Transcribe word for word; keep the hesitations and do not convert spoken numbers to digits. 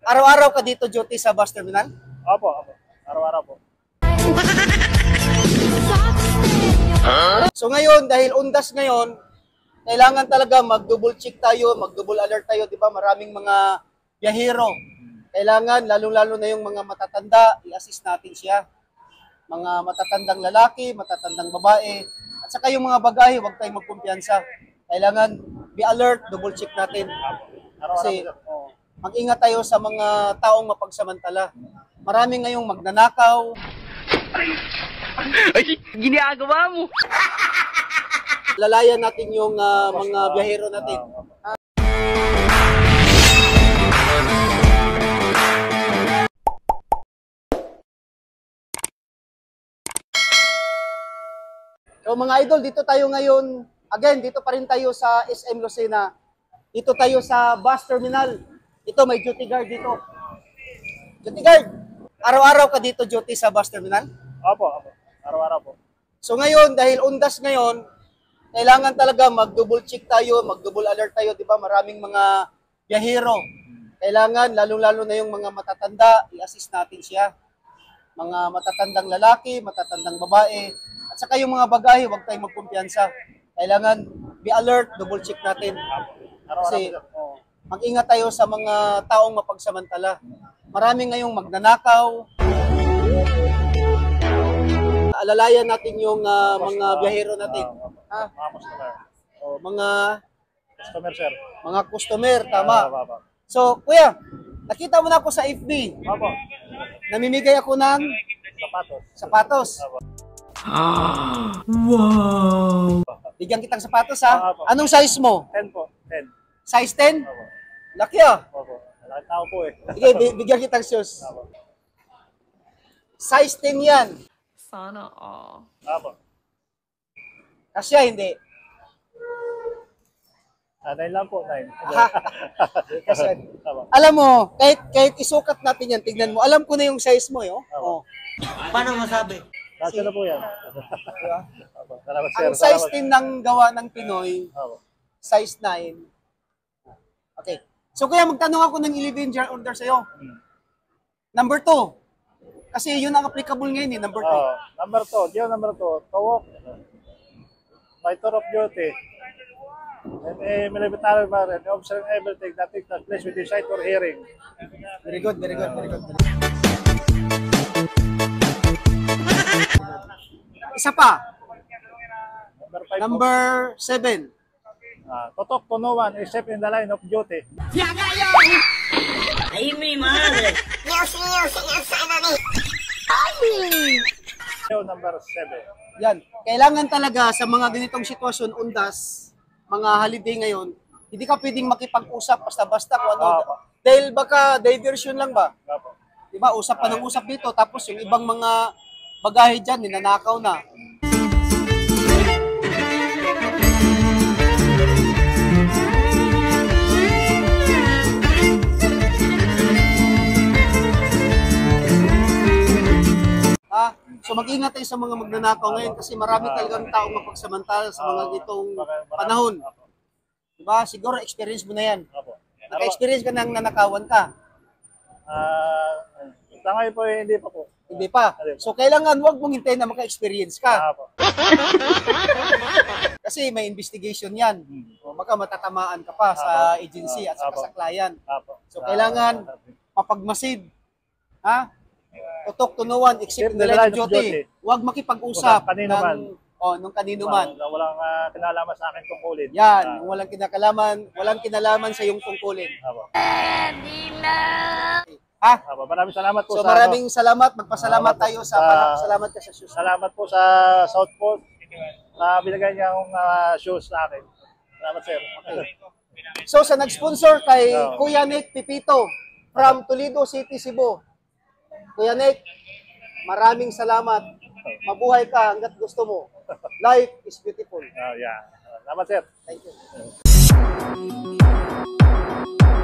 Araw-araw ka dito duty sa bus terminal? Opo, opo. Araw-araw po. So ngayon, dahil undas ngayon, kailangan talaga mag-double check tayo, mag-double alert tayo, di ba? Maraming mga biyahero. Kailangan, lalo-lalo na yung mga matatanda, i-assist natin siya. Mga matatandang lalaki, matatandang babae, at saka yung mga bagahe, huwag tayong magkumpiyansa. Kailangan, be alert, double check natin. Kasi, mag-ingat tayo sa mga taong mapagsamantala. Marami ngayong magnanakaw. Ay, ginagawa mo! Lalayan natin yung uh, mga biyahero natin. Uh, so mga idol, dito tayo ngayon. Again, dito pa rin tayo sa S M Lucena. Dito tayo sa bus terminal. Ito, may duty guard dito. Duty guard, araw-araw ka dito duty sa bus terminal? Opo, opo. Araw-araw po. So ngayon, dahil undas ngayon, kailangan talaga mag-double check tayo, mag-double alert tayo, di ba? Maraming mga biyahero. Kailangan, lalo-lalo na yung mga matatanda, i-assist natin siya. Mga matatandang lalaki, matatandang babae, at saka yung mga bagahe, huwag tayong magkumpiyansa. Kailangan, be alert, double check natin. Kasi, mag-ingat tayo sa mga taong mapagsamantala. Marami ngayong magnanakaw. Alalayan natin yung uh, mga biyahero natin. Uh, uh, mga customer. O, mga Customer, sir. mga customer, tama. Uh, uh, uh. So, kuya, nakita mo na ako sa F B. Opo. Namimigay ako ng Sapatos. sapatos. Ah, wow! Bigyan kitang sapatos, ha? Opo. Anong size mo? ten po. ten. Size ten? Opo. Laki, ah. Opo. Malaki tao po eh. Sige, bigyan kitang shoes. Opo. Size ten yan. Sana all. Opo. Kasya, hindi. Ah, nine lang po, nine. Kasya. Opo. Alam mo, kahit, kahit isukat natin yan, tignan mo, alam ko na yung size mo, yo. Oh. Paano masabi? Kasya na po yan. Opo. Salamat, sir. Ang size Salamat. ten ng gawa ng Pinoy, Opo. size nine. Okay. So kaya magtanong ako ng eleven jar order sa'yo. Number two. Kasi yun ang applicable ngayon eh, number two. Oh, number two, Gio number two, tawok. By tour of duty. And a military bar and observe everything that takes place with the sight or hearing. Very good, very good, very good. Isa pa. Number five, Number seven. uh, totok to no one except in the line of duty. Ay, mi madre. Gio number seven. Yan. Kailangan talaga sa mga ganitong sitwasyon, undas, mga holiday ngayon, hindi ka pwedeng makipag-usap basta-basta kung ano. Opo. Dahil baka diversion lang ba? Opo. Diba? Usap pa ng usap dito, tapos yung ibang mga bagahe dyan, ninanakaw na. Ah, so mag-ingat tayo sa mga magnanakaw ngayon kasi marami talagang taong mapagsamantala sa mga gitong panahon. Diba? Siguro experience mo na yan. Opo. Naka-experience ka nang nanakawan ka. Ah, sa ngayon po eh, hindi pa po. Hindi pa. So kailangan wag mong hintayin na maka-experience ka. Ah, po. Kasi may investigation yan. O baka matatamaan ka pa sa agency at saka sa client. Apo. So kailangan mapagmasid. Ha? Tutok to no one except in the Except line of duty. Huwag makipag-usap Kanino man. ng, oh, nung kanino man. Wala, walang uh, kinalaman sa akin tungkulin. Yan, Ah, yung walang kinakalaman, walang kinalaman sa iyong tungkulin. Apo. Ha? Apo. Maraming salamat po So sa maraming salamat, magpasalamat Salamat po tayo sa sa- salamat ka sa shoes. Salamat po sa South Pole na binigay niya akong uh, shoes sa akin. Salamat, sir. So sa nag-sponsor kay Oh. Kuya Nick Pipito from Toledo City, Cebu. Kuya Nick, maraming salamat. Mabuhay ka hanggat gusto mo. Life is beautiful. Oh, yeah. Salamat, sir. Thank you.